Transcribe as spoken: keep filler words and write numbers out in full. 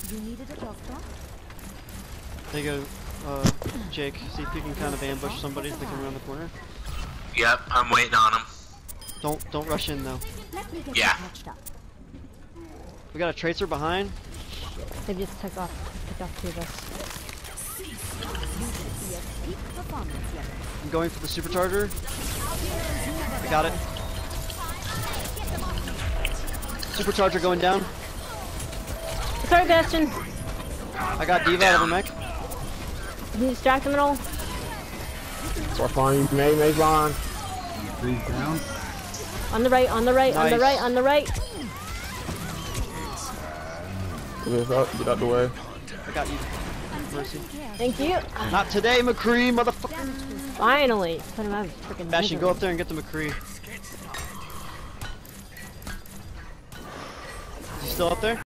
You needed a doctor? There you go, uh, Jake. See if you can kind of ambush somebody if they come around the corner. Yep, I'm waiting on him. Don't don't rush in though. Let me get Yeah. you patched up. We got a tracer behind. They just took off, took off two of us. Peak performance level. I'm going for the supercharger. I got it. Supercharger going down. Sorry, Bastion. I got Diva out of her mech. He's distracting the roll. We're fine. May, May's on. Three down. On the right, on the right, on the Nice. right, on the right. Get out, get out the way. I got you. Mercy. Thank you. Not today, McCree, motherfucker. Finally. Put him out of freaking Bastion, go misery. up there and get the McCree. Is he still up there?